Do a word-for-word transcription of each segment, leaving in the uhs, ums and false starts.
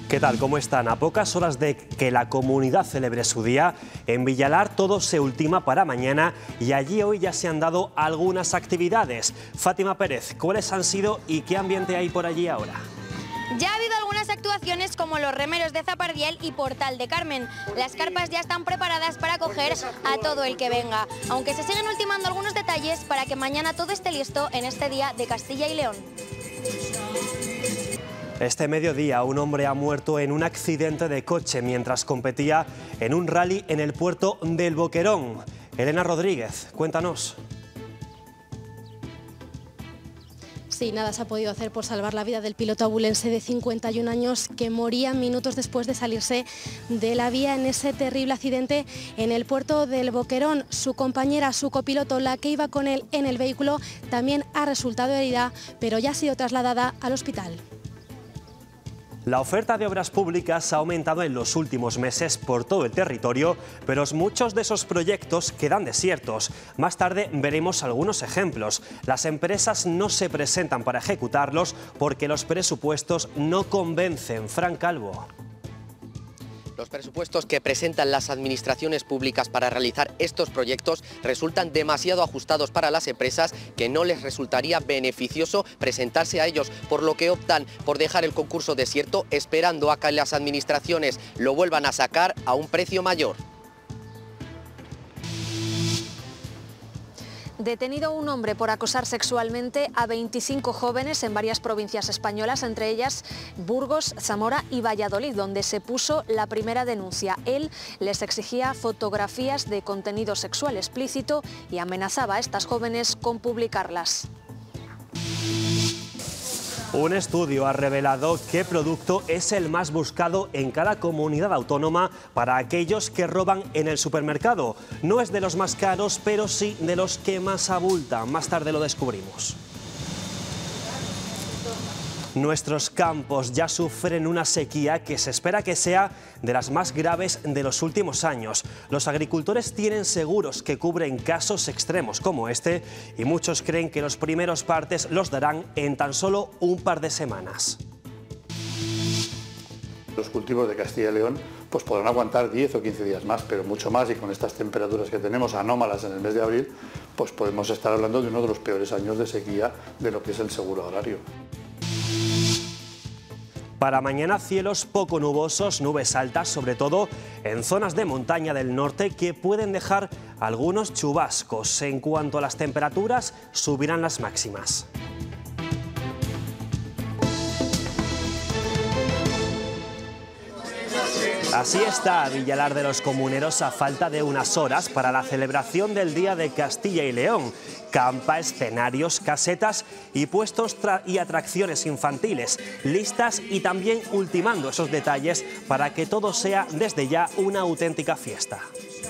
¿Qué tal? ¿Cómo están? A pocas horas de que la comunidad celebre su día, en Villalar todo se ultima para mañana y allí hoy ya se han dado algunas actividades. Fátima Pérez, ¿cuáles han sido y qué ambiente hay por allí ahora? Ya ha habido algunas actuaciones como los remeros de Zapardiel y Portal de Carmen. Las carpas ya están preparadas para acoger a todo el que venga, aunque se siguen ultimando algunos detalles para que mañana todo esté listo en este día de Castilla y León. Este mediodía un hombre ha muerto en un accidente de coche mientras competía en un rally en el puerto del Boquerón. Elena Rodríguez, cuéntanos. Sí, nada se ha podido hacer por salvar la vida del piloto abulense de cincuenta y un años que moría minutos después de salirse de la vía en ese terrible accidente en el puerto del Boquerón. Su compañera, su copiloto, la que iba con él en el vehículo, también ha resultado herida, pero ya ha sido trasladada al hospital. La oferta de obras públicas ha aumentado en los últimos meses por todo el territorio, pero muchos de esos proyectos quedan desiertos. Más tarde veremos algunos ejemplos. Las empresas no se presentan para ejecutarlos porque los presupuestos no convencen. Fran Calvo. Los presupuestos que presentan las administraciones públicas para realizar estos proyectos resultan demasiado ajustados para las empresas, que no les resultaría beneficioso presentarse a ellos, por lo que optan por dejar el concurso desierto esperando a que las administraciones lo vuelvan a sacar a un precio mayor. Detenido un hombre por acosar sexualmente a veinticinco jóvenes en varias provincias españolas, entre ellas Burgos, Zamora y Valladolid, donde se puso la primera denuncia. Él les exigía fotografías de contenido sexual explícito y amenazaba a estas jóvenes con publicarlas. Un estudio ha revelado qué producto es el más buscado en cada comunidad autónoma para aquellos que roban en el supermercado. No es de los más caros, pero sí de los que más abultan. Más tarde lo descubrimos. Nuestros campos ya sufren una sequía que se espera que sea de las más graves de los últimos años. Los agricultores tienen seguros que cubren casos extremos como este y muchos creen que los primeros partes los darán en tan solo un par de semanas. Los cultivos de Castilla y León pues podrán aguantar diez o quince días más, pero mucho más, y con estas temperaturas que tenemos anómalas en el mes de abril, pues podemos estar hablando de uno de los peores años de sequía de lo que es el seguro agrario. Para mañana cielos poco nubosos, nubes altas, sobre todo en zonas de montaña del norte que pueden dejar algunos chubascos. En cuanto a las temperaturas, subirán las máximas. Así está Villalar de los Comuneros a falta de unas horas para la celebración del Día de Castilla y León. Campa, escenarios, casetas y puestos y atracciones infantiles, listas y también ultimando esos detalles para que todo sea desde ya una auténtica fiesta.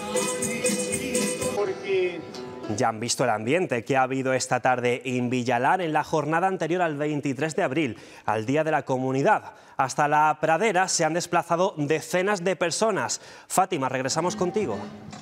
Ya han visto el ambiente que ha habido esta tarde en Villalar en la jornada anterior al veintitrés de abril, al Día de la Comunidad. Hasta la pradera se han desplazado decenas de personas. Fátima, regresamos contigo.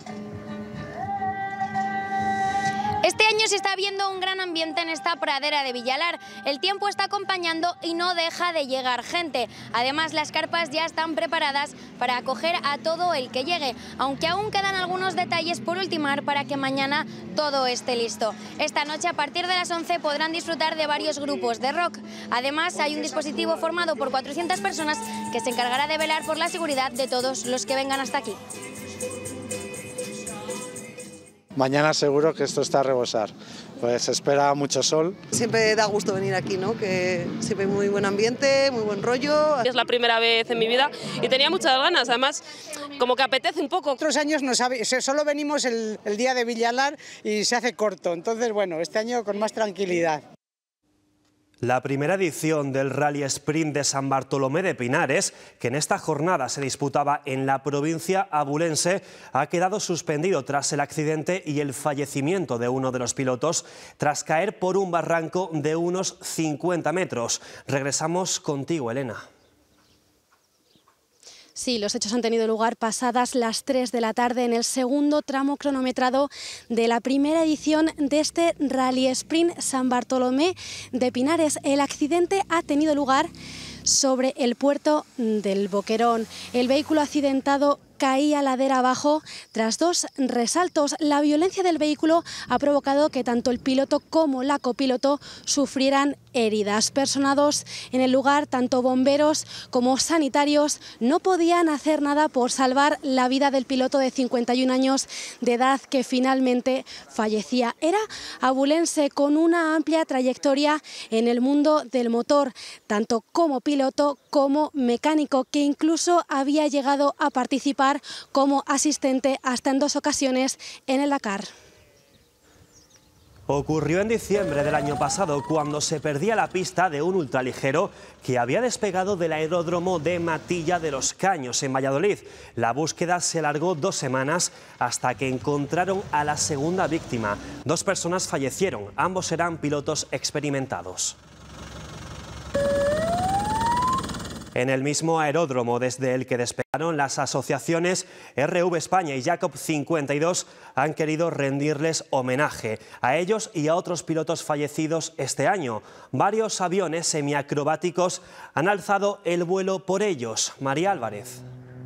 Este año se está viendo un gran ambiente en esta pradera de Villalar. El tiempo está acompañando y no deja de llegar gente. Además, las carpas ya están preparadas para acoger a todo el que llegue, aunque aún quedan algunos detalles por ultimar para que mañana todo esté listo. Esta noche, a partir de las once, podrán disfrutar de varios grupos de rock. Además, hay un dispositivo formado por cuatrocientas personas que se encargará de velar por la seguridad de todos los que vengan hasta aquí. Mañana seguro que esto está a rebosar, pues se espera mucho sol. Siempre da gusto venir aquí, ¿no? Que siempre hay muy buen ambiente, muy buen rollo. Es la primera vez en mi vida y tenía muchas ganas, además como que apetece un poco. Otros años no sabe, solo venimos el, el día de Villalar y se hace corto, entonces bueno, este año con más tranquilidad. La primera edición del Rally Sprint de San Bartolomé de Pinares, que en esta jornada se disputaba en la provincia abulense, ha quedado suspendido tras el accidente y el fallecimiento de uno de los pilotos tras caer por un barranco de unos cincuenta metros. Regresamos contigo, Elena. Sí, los hechos han tenido lugar pasadas las tres de la tarde en el segundo tramo cronometrado de la primera edición de este Rally Sprint San Bartolomé de Pinares. El accidente ha tenido lugar sobre el puerto del Boquerón. El vehículo accidentado caía ladera abajo tras dos resaltos. La violencia del vehículo ha provocado que tanto el piloto como la copiloto sufrieran heridas. Personados en el lugar, tanto bomberos como sanitarios, no podían hacer nada por salvar la vida del piloto de cincuenta y un años de edad que finalmente fallecía. Era abulense con una amplia trayectoria en el mundo del motor, tanto como piloto como mecánico, que incluso había llegado a participar como asistente hasta en dos ocasiones en el Dakar. Ocurrió en diciembre del año pasado, cuando se perdía la pista de un ultraligero que había despegado del aeródromo de Matilla de los Caños, en Valladolid. La búsqueda se alargó dos semanas hasta que encontraron a la segunda víctima. Dos personas fallecieron, ambos eran pilotos experimentados. En el mismo aeródromo desde el que despegaron, las asociaciones R V España y Jacob cincuenta y dos han querido rendirles homenaje a ellos y a otros pilotos fallecidos este año. Varios aviones semiacrobáticos han alzado el vuelo por ellos. María Álvarez.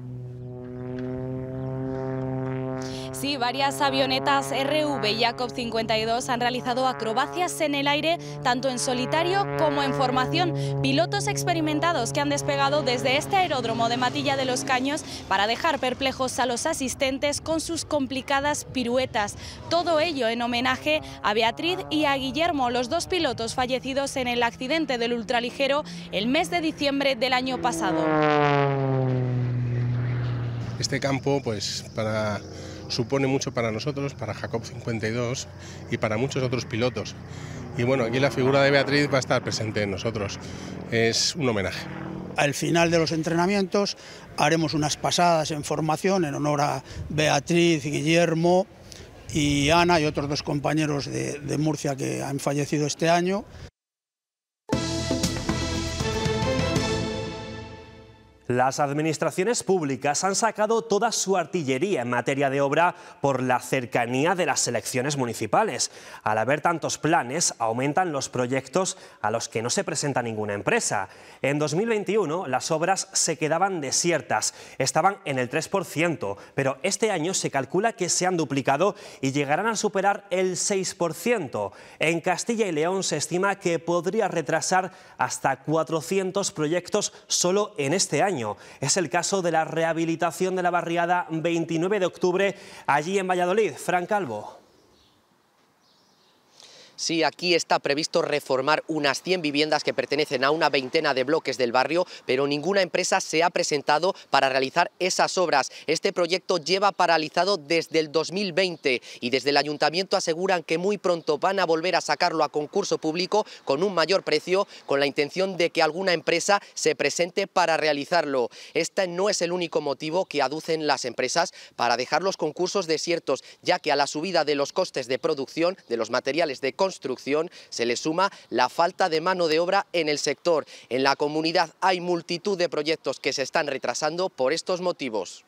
Sí, varias avionetas R V y Jacob cincuenta y dos han realizado acrobacias en el aire, tanto en solitario como en formación. Pilotos experimentados que han despegado desde este aeródromo de Matilla de los Caños para dejar perplejos a los asistentes con sus complicadas piruetas. Todo ello en homenaje a Beatriz y a Guillermo, los dos pilotos fallecidos en el accidente del ultraligero el mes de diciembre del año pasado. Este campo, pues, para... supone mucho para nosotros, para Jacob cincuenta y dos y para muchos otros pilotos. Y bueno, aquí la figura de Beatriz va a estar presente en nosotros. Es un homenaje. Al final de los entrenamientos haremos unas pasadas en formación en honor a Beatriz, Guillermo y Ana y otros dos compañeros de, de Murcia que han fallecido este año. Las administraciones públicas han sacado toda su artillería en materia de obra por la cercanía de las elecciones municipales. Al haber tantos planes, aumentan los proyectos a los que no se presenta ninguna empresa. En dos mil veintiuno las obras se quedaban desiertas, estaban en el tres por ciento, pero este año se calcula que se han duplicado y llegarán a superar el seis por ciento. En Castilla y León se estima que podría retrasar hasta cuatrocientos proyectos solo en este año. Es el caso de la rehabilitación de la barriada veintinueve de octubre, allí en Valladolid. Fran Calvo. Sí, aquí está previsto reformar unas cien viviendas que pertenecen a una veintena de bloques del barrio, pero ninguna empresa se ha presentado para realizar esas obras. Este proyecto lleva paralizado desde el dos mil veinte y desde el ayuntamiento aseguran que muy pronto van a volver a sacarlo a concurso público con un mayor precio, con la intención de que alguna empresa se presente para realizarlo. Este no es el único motivo que aducen las empresas para dejar los concursos desiertos, ya que a la subida de los costes de producción de los materiales de construcción construcción se le suma la falta de mano de obra en el sector. En la comunidad hay multitud de proyectos que se están retrasando por estos motivos.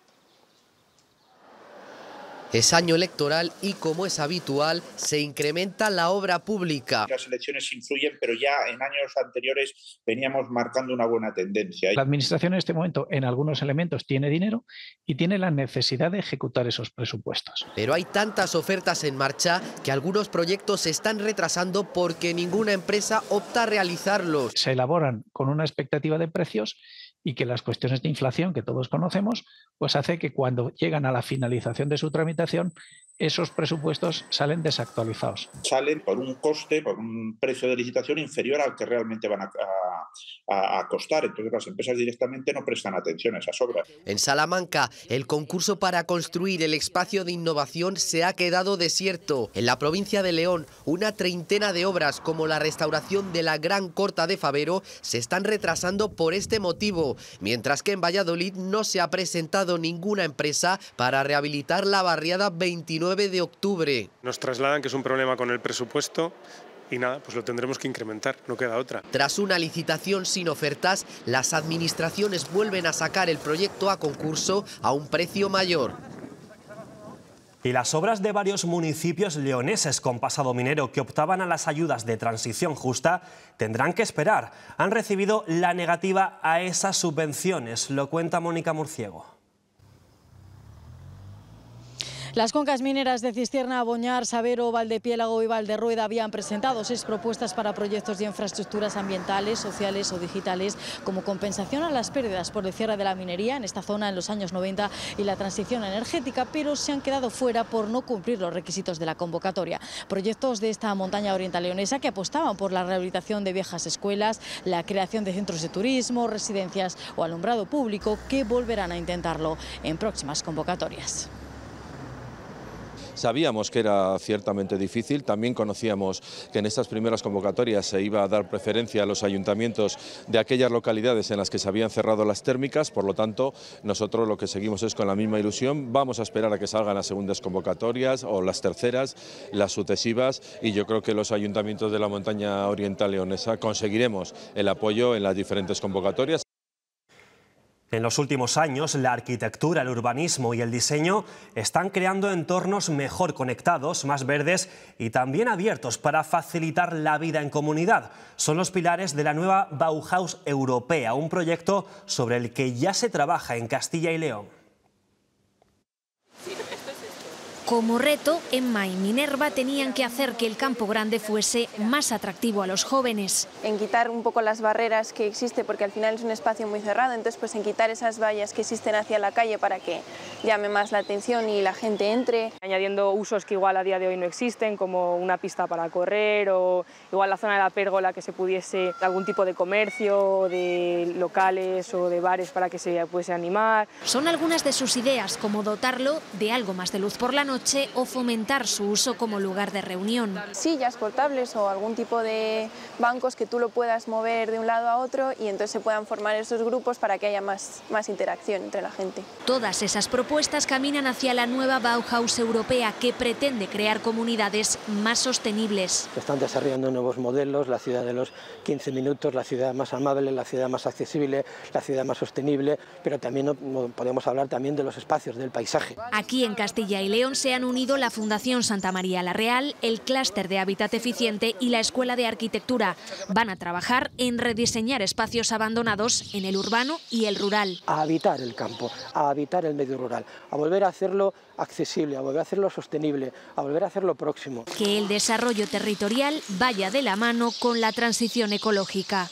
Es año electoral y, como es habitual, se incrementa la obra pública. Las elecciones influyen, pero ya en años anteriores veníamos marcando una buena tendencia. La Administración en este momento en algunos elementos tiene dinero y tiene la necesidad de ejecutar esos presupuestos. Pero hay tantas ofertas en marcha que algunos proyectos se están retrasando porque ninguna empresa opta a realizarlos. Se elaboran con una expectativa de precios y que las cuestiones de inflación que todos conocemos, pues hace que cuando llegan a la finalización de su tramitación, esos presupuestos salen desactualizados. Salen por un coste, por un precio de licitación inferior al que realmente van a, a, a costar. Entonces las empresas directamente no prestan atención a esas obras. En Salamanca, el concurso para construir el espacio de innovación se ha quedado desierto. En la provincia de León, una treintena de obras como la restauración de la Gran Corta de Favero se están retrasando por este motivo, mientras que en Valladolid no se ha presentado ninguna empresa para rehabilitar la barriada veintinueve de octubre. Nos trasladan que es un problema con el presupuesto y nada, pues lo tendremos que incrementar, no queda otra. Tras una licitación sin ofertas, las administraciones vuelven a sacar el proyecto a concurso a un precio mayor. Y las obras de varios municipios leoneses con pasado minero que optaban a las ayudas de transición justa tendrán que esperar. Han recibido la negativa a esas subvenciones, lo cuenta Mónica Murciego. Las cuencas mineras de Cistierna, Boñar, Sabero, Valdepiélago y Valderrueda habían presentado seis propuestas para proyectos de infraestructuras ambientales, sociales o digitales como compensación a las pérdidas por el cierre de la minería en esta zona en los años noventa y la transición energética, pero se han quedado fuera por no cumplir los requisitos de la convocatoria. Proyectos de esta montaña oriental leonesa que apostaban por la rehabilitación de viejas escuelas, la creación de centros de turismo, residencias o alumbrado público, que volverán a intentarlo en próximas convocatorias. Sabíamos que era ciertamente difícil, también conocíamos que en estas primeras convocatorias se iba a dar preferencia a los ayuntamientos de aquellas localidades en las que se habían cerrado las térmicas, por lo tanto nosotros lo que seguimos es con la misma ilusión, vamos a esperar a que salgan las segundas convocatorias o las terceras, las sucesivas, y yo creo que los ayuntamientos de la montaña oriental leonesa conseguiremos el apoyo en las diferentes convocatorias. En los últimos años, la arquitectura, el urbanismo y el diseño están creando entornos mejor conectados, más verdes y también abiertos para facilitar la vida en comunidad. Son los pilares de la nueva Bauhaus europea, un proyecto sobre el que ya se trabaja en Castilla y León. Como reto, Emma y Minerva tenían que hacer que el Campo Grande fuese más atractivo a los jóvenes. En quitar un poco las barreras que existen, porque al final es un espacio muy cerrado, entonces pues en quitar esas vallas que existen hacia la calle para que llame más la atención y la gente entre. Añadiendo usos que igual a día de hoy no existen, como una pista para correr o igual la zona de la pérgola, que se pudiese algún tipo de comercio, de locales o de bares para que se pudiese animar. Son algunas de sus ideas, como dotarlo de algo más de luz por la noche o fomentar su uso como lugar de reunión. Sillas portables o algún tipo de bancos que tú lo puedas mover de un lado a otro y entonces se puedan formar esos grupos para que haya más, más interacción entre la gente. Todas esas propuestas caminan hacia la nueva Bauhaus europea, que pretende crear comunidades más sostenibles. Se están desarrollando nuevos modelos, la ciudad de los quince minutos, la ciudad más amable, la ciudad más accesible, la ciudad más sostenible, pero también podemos hablar también de los espacios, del paisaje. Aquí en Castilla y León se han unido la Fundación Santa María la Real, el Clúster de Hábitat Eficiente y la Escuela de Arquitectura. Van a trabajar en rediseñar espacios abandonados en el urbano y el rural. A habitar el campo, a habitar el medio rural, a volver a hacerlo accesible, a volver a hacerlo sostenible, a volver a hacerlo próximo. Que el desarrollo territorial vaya de la mano con la transición ecológica.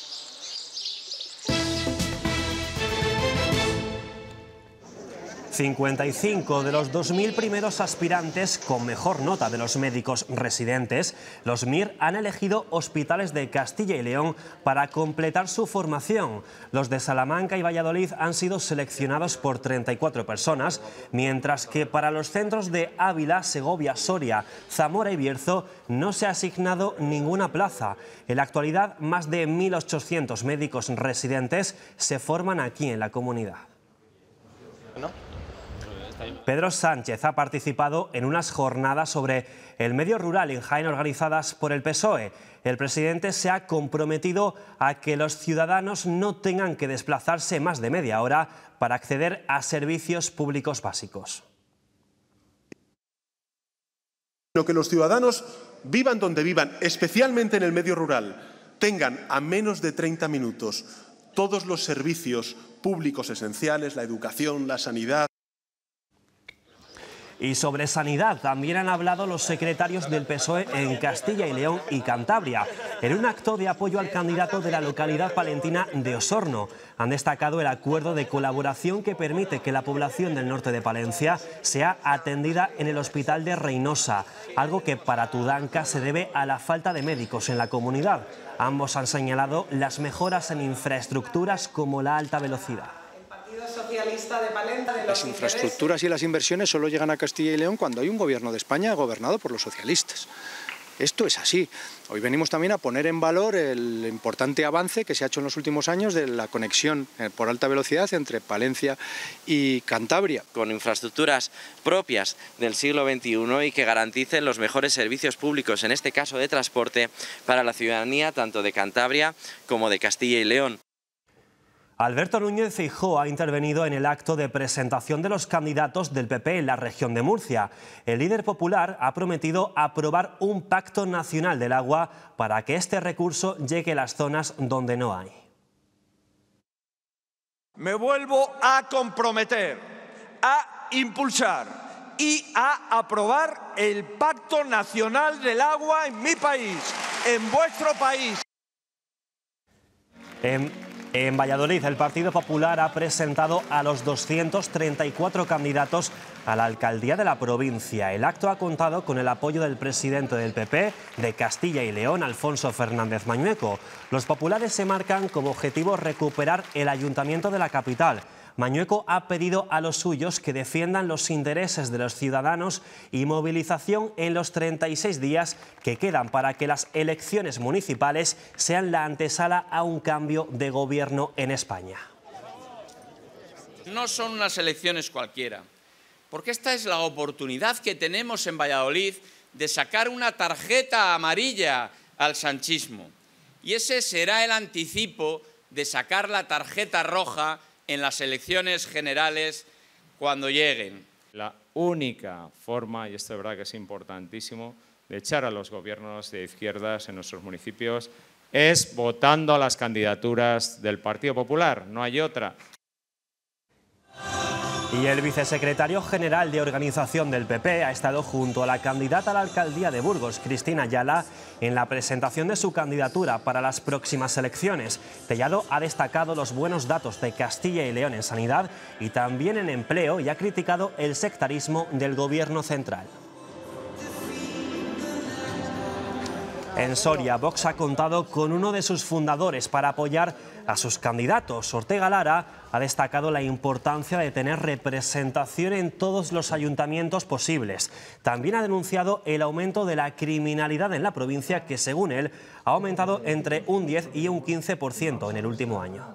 cincuenta y cinco de los dos mil primeros aspirantes con mejor nota de los médicos residentes, los M I R han elegido hospitales de Castilla y León para completar su formación. Los de Salamanca y Valladolid han sido seleccionados por treinta y cuatro personas, mientras que para los centros de Ávila, Segovia, Soria, Zamora y Bierzo no se ha asignado ninguna plaza. En la actualidad, más de mil ochocientos médicos residentes se forman aquí en la comunidad. ¿No? Pedro Sánchez ha participado en unas jornadas sobre el medio rural en Jaén organizadas por el P S O E. El presidente se ha comprometido a que los ciudadanos no tengan que desplazarse más de media hora para acceder a servicios públicos básicos. Sino que los ciudadanos, vivan donde vivan, especialmente en el medio rural, tengan a menos de treinta minutos todos los servicios públicos esenciales, la educación, la sanidad. Y sobre sanidad también han hablado los secretarios del P S O E en Castilla y León y Cantabria, en un acto de apoyo al candidato de la localidad palentina de Osorno. Han destacado el acuerdo de colaboración que permite que la población del norte de Palencia sea atendida en el hospital de Reynosa, algo que para Tudanca se debe a la falta de médicos en la comunidad. Ambos han señalado las mejoras en infraestructuras como la alta velocidad. Socialista de Palencia, de las infraestructuras y las inversiones solo llegan a Castilla y León cuando hay un gobierno de España gobernado por los socialistas. Esto es así. Hoy venimos también a poner en valor el importante avance que se ha hecho en los últimos años de la conexión por alta velocidad entre Palencia y Cantabria. Con infraestructuras propias del siglo veintiuno y que garanticen los mejores servicios públicos, en este caso de transporte, para la ciudadanía tanto de Cantabria como de Castilla y León. Alberto Núñez Feijóo ha intervenido en el acto de presentación de los candidatos del P P en la región de Murcia. El líder popular ha prometido aprobar un pacto nacional del agua para que este recurso llegue a las zonas donde no hay. Me vuelvo a comprometer a impulsar y a aprobar el Pacto Nacional del Agua en mi país, en vuestro país. En En Valladolid, el Partido Popular ha presentado a los doscientos treinta y cuatro candidatos a la alcaldía de la provincia. El acto ha contado con el apoyo del presidente del P P de Castilla y León, Alfonso Fernández Mañueco. Los populares se marcan como objetivo recuperar el ayuntamiento de la capital. Mañueco ha pedido a los suyos que defiendan los intereses de los ciudadanos y movilización en los treinta y seis días que quedan para que las elecciones municipales sean la antesala a un cambio de gobierno en España. No son unas elecciones cualquiera, porque esta es la oportunidad que tenemos en Valladolid de sacar una tarjeta amarilla al sanchismo. Y ese será el anticipo de sacar la tarjeta roja en las elecciones generales cuando lleguen. La única forma, y esto de verdad que es importantísimo, de echar a los gobiernos de izquierdas en nuestros municipios es votando a las candidaturas del Partido Popular, no hay otra. Y el vicesecretario general de Organización del P P ha estado junto a la candidata a la alcaldía de Burgos, Cristina Ayala, en la presentación de su candidatura para las próximas elecciones. Tellado ha destacado los buenos datos de Castilla y León en sanidad y también en empleo y ha criticado el sectarismo del gobierno central. En Soria, Vox ha contado con uno de sus fundadores para apoyar a sus candidatos. Ortega Lara ha destacado la importancia de tener representación en todos los ayuntamientos posibles. También ha denunciado el aumento de la criminalidad en la provincia, que según él ha aumentado entre un diez y un quince por ciento en el último año.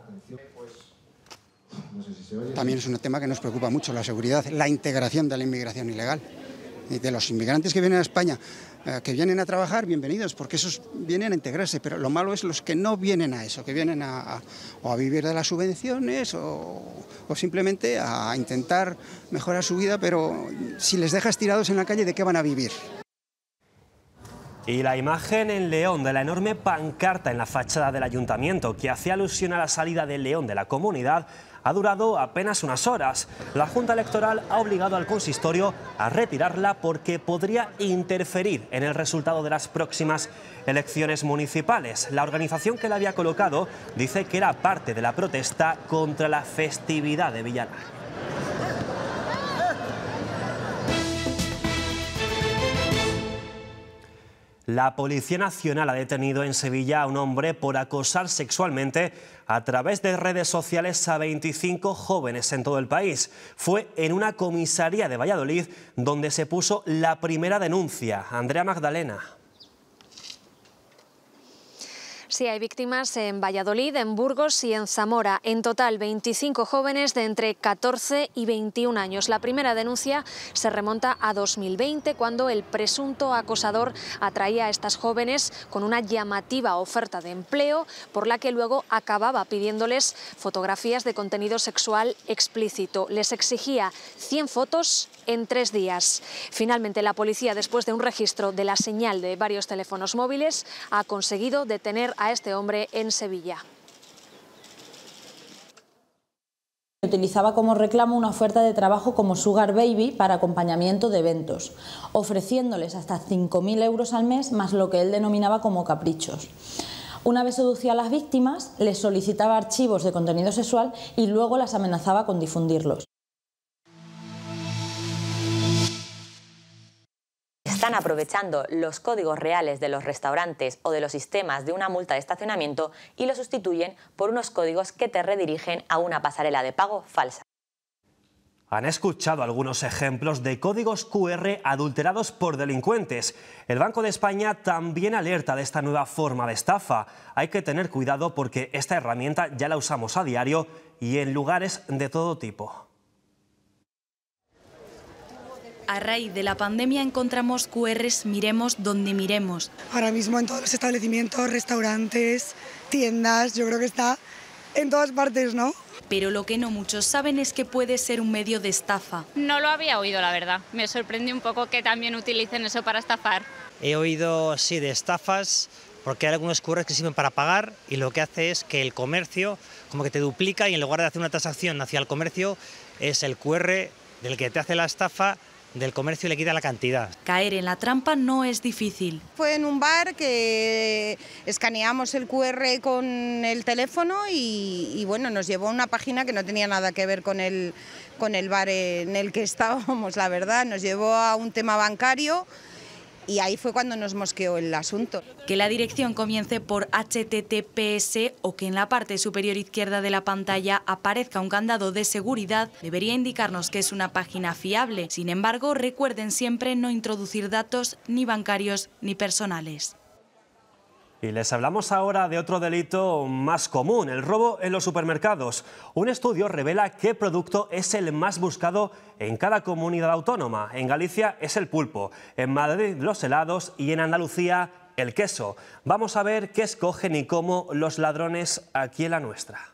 También es un tema que nos preocupa mucho, la seguridad, la integración de la inmigración ilegal. Y de los inmigrantes que vienen a España, eh, que vienen a trabajar, bienvenidos, porque esos vienen a integrarse, pero lo malo es los que no vienen a eso, que vienen a, a, o a vivir de las subvenciones o, o simplemente a intentar mejorar su vida, pero si les dejas tirados en la calle, ¿de qué van a vivir? Y la imagen en León de la enorme pancarta en la fachada del ayuntamiento que hacía alusión a la salida de León de la comunidad ha durado apenas unas horas. La Junta Electoral ha obligado al consistorio a retirarla porque podría interferir en el resultado de las próximas elecciones municipales. La organización que la había colocado dice que era parte de la protesta contra la festividad de Villalar. La Policía Nacional ha detenido en Sevilla a un hombre por acosar sexualmente a través de redes sociales a veinticinco jóvenes en todo el país. Fue en una comisaría de Valladolid donde se puso la primera denuncia. Andrea Magdalena. Sí, hay víctimas en Valladolid, en Burgos y en Zamora. En total, veinticinco jóvenes de entre catorce y veintiún años. La primera denuncia se remonta a dos mil veinte, cuando el presunto acosador atraía a estas jóvenes con una llamativa oferta de empleo, por la que luego acababa pidiéndoles fotografías de contenido sexual explícito. Les exigía cien fotos en tres días. Finalmente, la policía, después de un registro de la señal de varios teléfonos móviles, ha conseguido detener a este hombre en Sevilla. Utilizaba como reclamo una oferta de trabajo como Sugar Baby para acompañamiento de eventos, ofreciéndoles hasta cinco mil euros al mes más lo que él denominaba como caprichos. Una vez seducía a las víctimas, les solicitaba archivos de contenido sexual y luego las amenazaba con difundirlos. Están aprovechando los códigos reales de los restaurantes o de los sistemas de una multa de estacionamiento y los sustituyen por unos códigos que te redirigen a una pasarela de pago falsa. Han escuchado algunos ejemplos de códigos cu erre adulterados por delincuentes. El Banco de España también alerta de esta nueva forma de estafa. Hay que tener cuidado porque esta herramienta ya la usamos a diario y en lugares de todo tipo. A raíz de la pandemia encontramos cu erres miremos donde miremos. Ahora mismo en todos los establecimientos, restaurantes, tiendas, yo creo que está en todas partes, ¿no? Pero lo que no muchos saben es que puede ser un medio de estafa. No lo había oído, la verdad. Me sorprende un poco que también utilicen eso para estafar. He oído, sí, de estafas, porque hay algunos Q Rs que sirven para pagar y lo que hace es que el comercio como que te duplica y en lugar de hacer una transacción hacia el comercio es el Q R del que te hace la estafa, del comercio y le quita la cantidad. Caer en la trampa no es difícil. Fue en un bar que escaneamos el Q R con el teléfono y, y bueno, nos llevó a una página que no tenía nada que ver con el, con el bar en el que estábamos, la verdad. Nos llevó a un tema bancario y ahí fue cuando nos mosqueó el asunto. Que la dirección comience por H T T P S o que en la parte superior izquierda de la pantalla aparezca un candado de seguridad debería indicarnos que es una página fiable. Sin embargo, recuerden siempre no introducir datos ni bancarios ni personales. Y les hablamos ahora de otro delito más común, el robo en los supermercados. Un estudio revela qué producto es el más buscado en cada comunidad autónoma. En Galicia es el pulpo, en Madrid los helados y en Andalucía el queso. Vamos a ver qué escogen y cómo los ladrones aquí en la nuestra.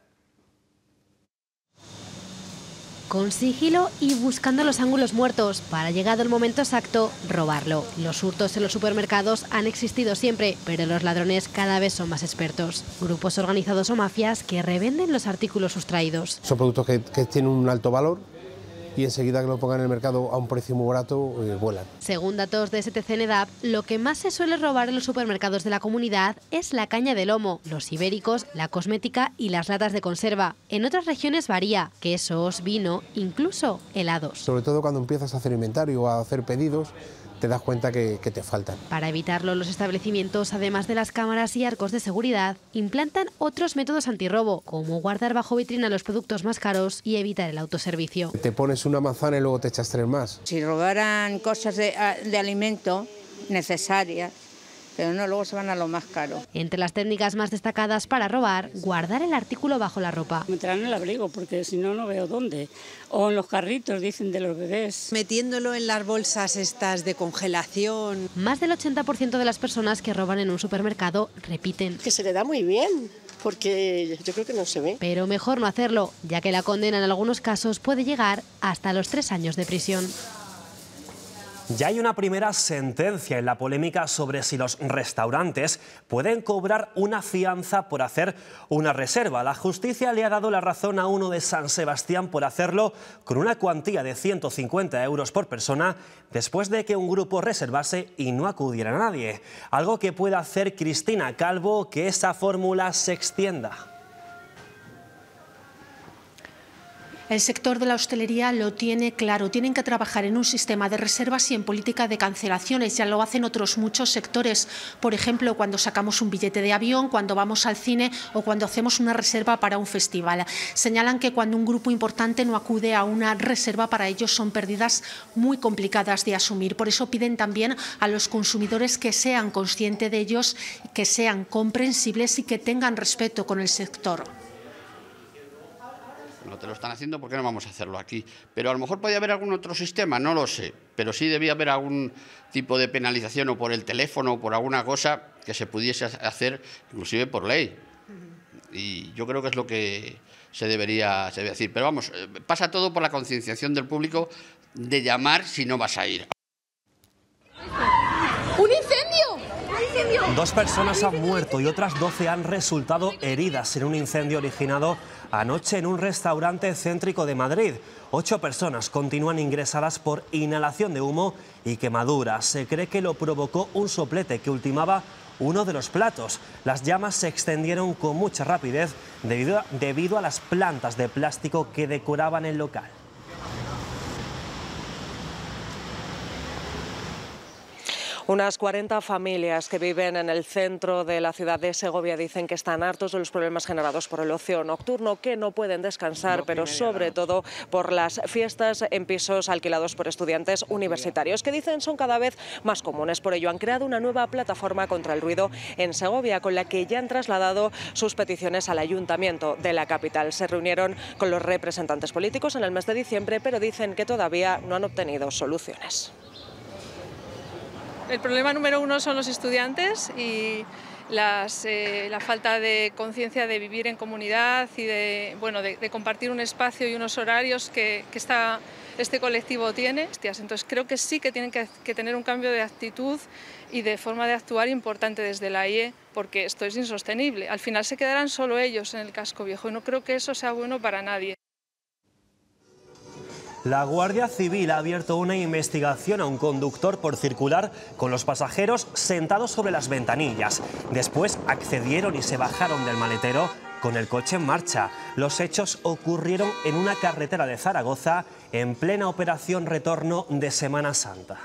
Con sigilo y buscando los ángulos muertos para, llegado el momento exacto, robarlo. Los hurtos en los supermercados han existido siempre, pero los ladrones cada vez son más expertos. Grupos organizados o mafias que revenden los artículos sustraídos. Son productos que, que tienen un alto valor y enseguida que lo pongan en el mercado a un precio muy barato, eh, vuelan. Según datos de S T C Nedap, lo que más se suele robar en los supermercados de la comunidad es la caña de lomo, los ibéricos, la cosmética y las latas de conserva. En otras regiones varía, quesos, vino, incluso helados. Sobre todo cuando empiezas a hacer inventario o a hacer pedidos, te das cuenta que, que te faltan. Para evitarlo, los establecimientos, además de las cámaras y arcos de seguridad, implantan otros métodos antirrobo, como guardar bajo vitrina los productos más caros y evitar el autoservicio. Te pones una manzana y luego te echas tres más. Si robaran cosas de, de alimento necesarias, pero no, luego se van a lo más caro. Entre las técnicas más destacadas para robar, guardar el artículo bajo la ropa. Meterán en el abrigo, porque si no, no veo dónde. O en los carritos, dicen, de los bebés. Metiéndolo en las bolsas estas de congelación. Más del ochenta por ciento de las personas que roban en un supermercado repiten. Que se le da muy bien, porque yo creo que no se ve. Pero mejor no hacerlo, ya que la condena en algunos casos puede llegar hasta los tres años de prisión. Ya hay una primera sentencia en la polémica sobre si los restaurantes pueden cobrar una fianza por hacer una reserva. La justicia le ha dado la razón a uno de San Sebastián por hacerlo con una cuantía de ciento cincuenta euros por persona después de que un grupo reservase y no acudiera nadie. Algo que puede hacer Cristina Calvo que esa fórmula se extienda. El sector de la hostelería lo tiene claro. Tienen que trabajar en un sistema de reservas y en política de cancelaciones. Ya lo hacen otros muchos sectores. Por ejemplo, cuando sacamos un billete de avión, cuando vamos al cine o cuando hacemos una reserva para un festival. Señalan que cuando un grupo importante no acude a una reserva, para ellos son pérdidas muy complicadas de asumir. Por eso piden también a los consumidores que sean conscientes de ellos, que sean comprensibles y que tengan respeto con el sector. No te lo están haciendo, ¿por qué no vamos a hacerlo aquí? Pero a lo mejor podía haber algún otro sistema, no lo sé, pero sí debía haber algún tipo de penalización o por el teléfono o por alguna cosa que se pudiese hacer, inclusive por ley. Y yo creo que es lo que se debería, se debe decir. Pero vamos, pasa todo por la concienciación del público de llamar si no vas a ir. ¡Un incendio! ¡Un incendio! Dos personas han muerto y otras doce han resultado heridas en un incendio originado anoche en un restaurante céntrico de Madrid. Ocho personas continúan ingresadas por inhalación de humo y quemaduras. Se cree que lo provocó un soplete que ultimaba uno de los platos. Las llamas se extendieron con mucha rapidez debido a, debido a las plantas de plástico que decoraban el local. Unas cuarenta familias que viven en el centro de la ciudad de Segovia dicen que están hartos de los problemas generados por el ocio nocturno, que no pueden descansar, pero sobre todo por las fiestas en pisos alquilados por estudiantes universitarios, que dicen son cada vez más comunes. Por ello han creado una nueva plataforma contra el ruido en Segovia, con la que ya han trasladado sus peticiones al ayuntamiento de la capital. Se reunieron con los representantes políticos en el mes de diciembre, pero dicen que todavía no han obtenido soluciones. El problema número uno son los estudiantes y las, eh, la falta de conciencia de vivir en comunidad y de, bueno, de, de compartir un espacio y unos horarios que, que esta, este colectivo tiene. Entonces creo que sí que tienen que, que tener un cambio de actitud y de forma de actuar importante desde la I E, porque esto es insostenible. Al final se quedarán solo ellos en el casco viejo y no creo que eso sea bueno para nadie. La Guardia Civil ha abierto una investigación a un conductor por circular con los pasajeros sentados sobre las ventanillas. Después accedieron y se bajaron del maletero con el coche en marcha. Los hechos ocurrieron en una carretera de Zaragoza en plena operación retorno de Semana Santa.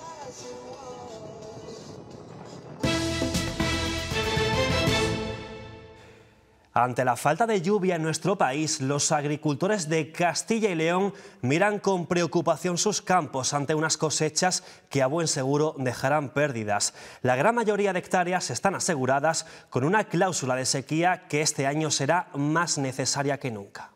Ante la falta de lluvia en nuestro país, los agricultores de Castilla y León miran con preocupación sus campos ante unas cosechas que a buen seguro dejarán pérdidas. La gran mayoría de hectáreas están aseguradas con una cláusula de sequía que este año será más necesaria que nunca.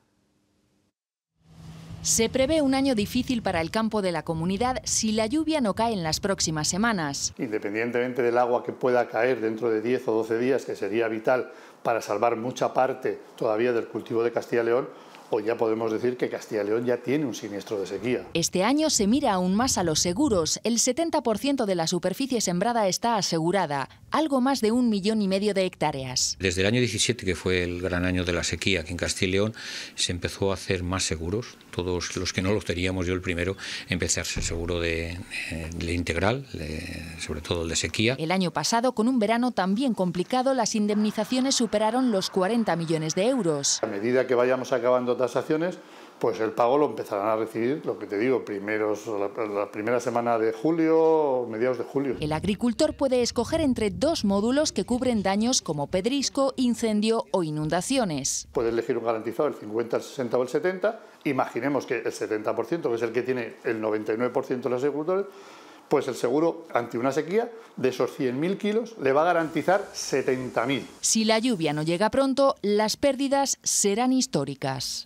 Se prevé un año difícil para el campo de la comunidad si la lluvia no cae en las próximas semanas. Independientemente del agua que pueda caer dentro de diez o doce días, que sería vital para salvar mucha parte todavía del cultivo de Castilla y León, hoy ya podemos decir que Castilla y León ya tiene un siniestro de sequía. Este año se mira aún más a los seguros. El setenta por ciento de la superficie sembrada está asegurada, algo más de un millón y medio de hectáreas. Desde el año diecisiete, que fue el gran año de la sequía aquí en Castilla y León, se empezó a hacer más seguros. Todos los que no los teníamos, yo el primero, empecé a ser seguro de, de, de integral, de, sobre todo el de sequía. El año pasado, con un verano también complicado, las indemnizaciones superaron los cuarenta millones de euros. A medida que vayamos acabando tasaciones, pues el pago lo empezarán a recibir, lo que te digo, primeros, la, la primera semana de julio o mediados de julio. El agricultor puede escoger entre dos módulos que cubren daños como pedrisco, incendio o inundaciones. Puede elegir un garantizado, el cincuenta, el sesenta o el setenta. Imaginemos que el setenta por ciento, que es el que tiene el noventa y nueve por ciento de los agricultores, pues el seguro ante una sequía de esos cien mil kilos le va a garantizar setenta mil. Si la lluvia no llega pronto, las pérdidas serán históricas.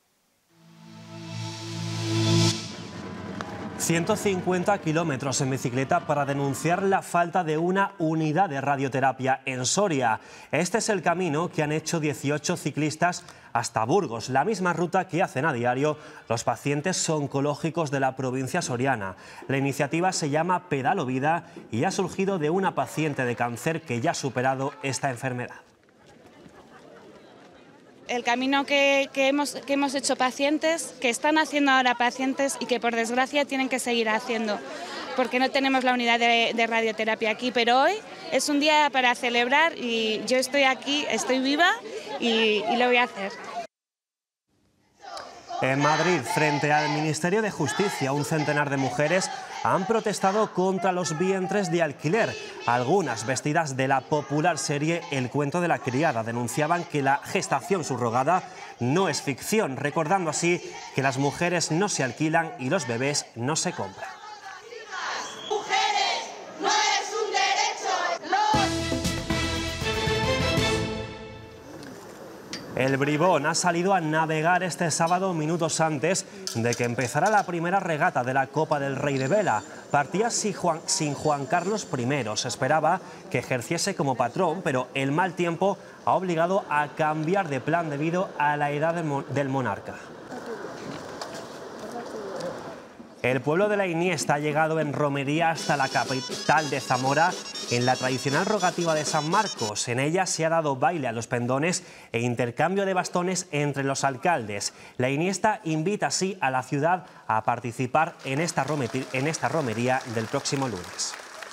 ciento cincuenta kilómetros en bicicleta para denunciar la falta de una unidad de radioterapia en Soria. Este es el camino que han hecho dieciocho ciclistas hasta Burgos, la misma ruta que hacen a diario los pacientes oncológicos de la provincia soriana. La iniciativa se llama Pedalo Vida y ha surgido de una paciente de cáncer que ya ha superado esta enfermedad. El camino que, que, hemos, que hemos hecho pacientes, que están haciendo ahora pacientes y que por desgracia tienen que seguir haciendo, porque no tenemos la unidad de, de radioterapia aquí, pero hoy es un día para celebrar y yo estoy aquí, estoy viva y, y lo voy a hacer. En Madrid, frente al Ministerio de Justicia, un centenar de mujeres han protestado contra los vientres de alquiler. Algunas, vestidas de la popular serie El cuento de la criada, denunciaban que la gestación subrogada no es ficción, recordando así que las mujeres no se alquilan y los bebés no se compran. El Bribón ha salido a navegar este sábado minutos antes de que empezara la primera regata de la Copa del Rey de Vela. Partía sin Juan, sin Juan Carlos primero. Se esperaba que ejerciese como patrón, pero el mal tiempo ha obligado a cambiar de plan debido a la edad del monarca. El pueblo de la Iniesta ha llegado en romería hasta la capital de Zamora en la tradicional rogativa de San Marcos. En ella se ha dado baile a los pendones e intercambio de bastones entre los alcaldes. La Iniesta invita así a la ciudad a participar en esta romería, en esta romería del próximo lunes.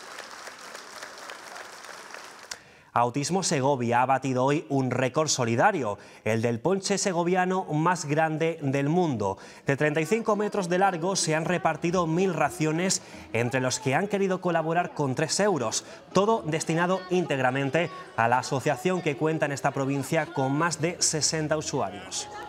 Autismo Segovia ha batido hoy un récord solidario, el del ponche segoviano más grande del mundo. De treinta y cinco metros de largo se han repartido mil raciones entre los que han querido colaborar con tres euros, todo destinado íntegramente a la asociación que cuenta en esta provincia con más de sesenta usuarios.